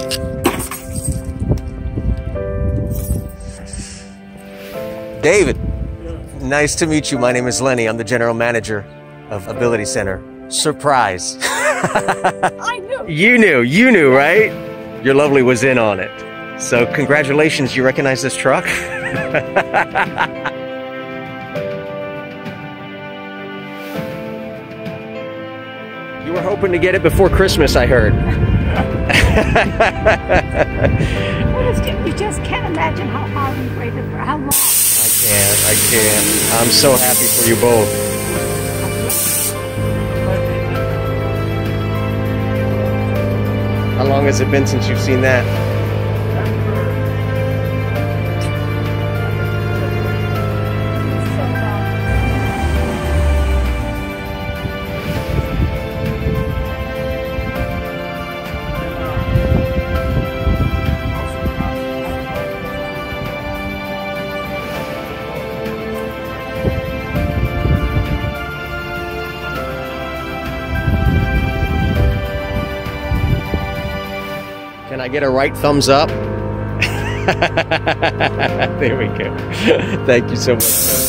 David, nice to meet you. My name is Lenny. I'm the general manager of Ability Center. Surprise. I knew. You knew, right? Your lovely was in on it. So congratulations, you recognize this truck? You were hoping to get it before Christmas, I heard. You just can't imagine how hard we waited for how long. I can't. I'm so happy for you both. How long has it been since you've seen that? Can I get a right thumbs up? There we go. Thank you so much.